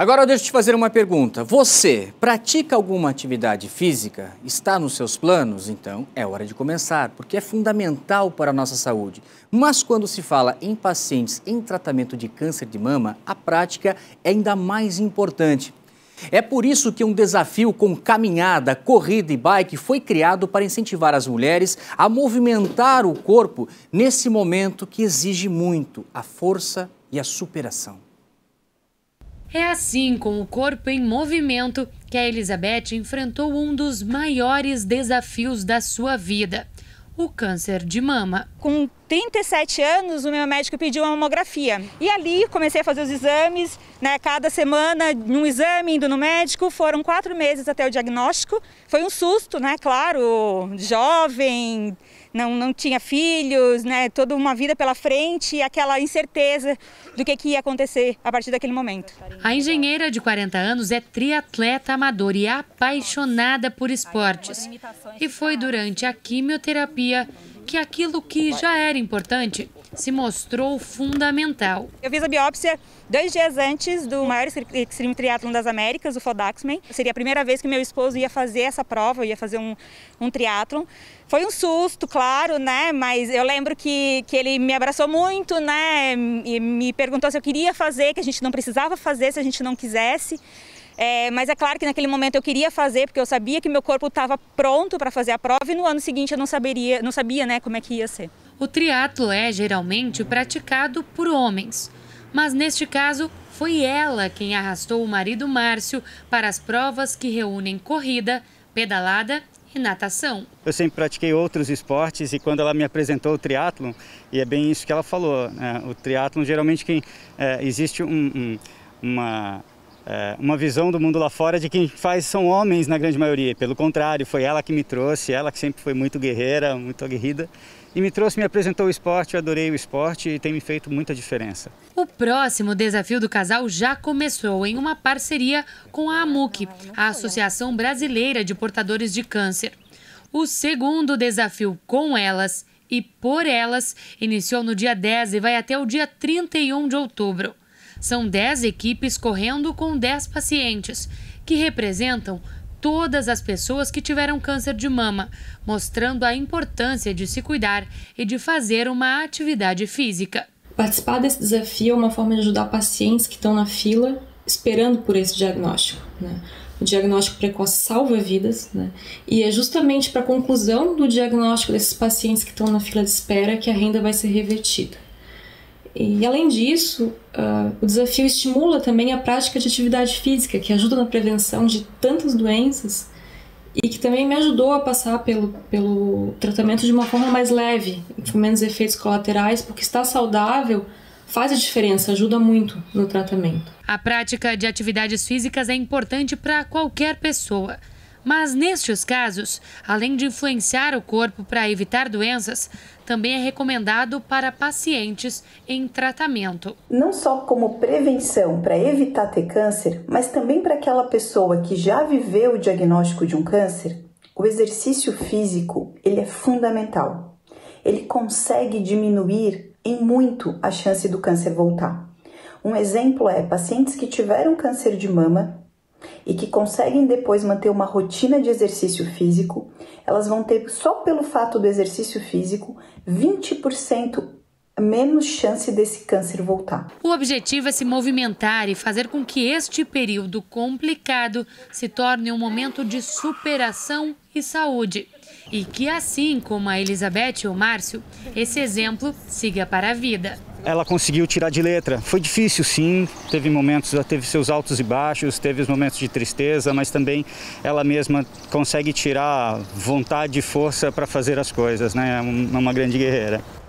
Agora deixa eu te fazer uma pergunta. Você pratica alguma atividade física? Está nos seus planos? Então é hora de começar, porque é fundamental para a nossa saúde. Mas quando se fala em pacientes em tratamento de câncer de mama, a prática é ainda mais importante. É por isso que um desafio com caminhada, corrida e bike foi criado para incentivar as mulheres a movimentar o corpo nesse momento que exige muito a força e a superação. É assim, com o corpo em movimento, que a Elizabeth enfrentou um dos maiores desafios da sua vida: o câncer de mama. Com 37 anos, o meu médico pediu uma mamografia. E ali comecei a fazer os exames, né? Cada semana um exame, indo no médico. Foram 4 meses até o diagnóstico. Foi um susto, né? Claro, jovem, não tinha filhos, né? Toda uma vida pela frente e aquela incerteza do que ia acontecer a partir daquele momento. A engenheira de 40 anos é triatleta amadora e apaixonada por esportes. E foi durante a quimioterapia que aquilo que já era importante se mostrou fundamental. Eu fiz a biópsia 2 dias antes do maior Extreme Triathlon das Américas, o Fodaxman. Seria a primeira vez que meu esposo ia fazer essa prova, ia fazer um triatlon. Foi um susto, claro, né? Mas eu lembro que ele me abraçou muito, né? E me perguntou se eu queria fazer, que a gente não precisava fazer se a gente não quisesse. Mas é claro que naquele momento eu queria fazer, porque eu sabia que meu corpo estava pronto para fazer a prova e no ano seguinte eu não sabia, né, como é que ia ser. O triatlo é geralmente praticado por homens, mas neste caso foi ela quem arrastou o marido Márcio para as provas que reúnem corrida, pedalada e natação. Eu sempre pratiquei outros esportes e quando ela me apresentou o triatlon, e é bem isso que ela falou, né? O triatlon geralmente existe uma visão do mundo lá fora de quem faz são homens na grande maioria. Pelo contrário, foi ela que me trouxe, ela que sempre foi muito guerreira, muito aguerrida, e me apresentou o esporte, eu adorei o esporte e tem me feito muita diferença. O próximo desafio do casal já começou em uma parceria com a AMUC, a Associação Brasileira de Portadores de Câncer. O segundo desafio com elas e por elas iniciou no dia 10 e vai até o dia 31 de outubro. São 10 equipes correndo com 10 pacientes, que representam todas as pessoas que tiveram câncer de mama, mostrando a importância de se cuidar e de fazer uma atividade física. Participar desse desafio é uma forma de ajudar pacientes que estão na fila esperando por esse diagnóstico, né? O diagnóstico precoce salva vidas, né? E é justamente para a conclusão do diagnóstico desses pacientes que estão na fila de espera que a renda vai ser revertida. E além disso, o desafio estimula também a prática de atividade física, que ajuda na prevenção de tantas doenças e que também me ajudou a passar pelo tratamento de uma forma mais leve, com menos efeitos colaterais, porque estar saudável faz a diferença, ajuda muito no tratamento. A prática de atividades físicas é importante para qualquer pessoa. Mas nestes casos, além de influenciar o corpo para evitar doenças, também é recomendado para pacientes em tratamento. Não só como prevenção para evitar ter câncer, mas também para aquela pessoa que já viveu o diagnóstico de um câncer, o exercício físico ele é fundamental. Ele consegue diminuir em muito a chance do câncer voltar. Um exemplo é pacientes que tiveram câncer de mama e que conseguem depois manter uma rotina de exercício físico, elas vão ter, só pelo fato do exercício físico, 20% menos chance desse câncer voltar. O objetivo é se movimentar e fazer com que este período complicado se torne um momento de superação e saúde. E que assim como a Elizabeth e o Márcio, esse exemplo siga para a vida. Ela conseguiu tirar de letra. Foi difícil, sim. Teve momentos, teve seus altos e baixos, teve os momentos de tristeza, mas também ela mesma consegue tirar vontade e força para fazer as coisas, né? É uma grande guerreira.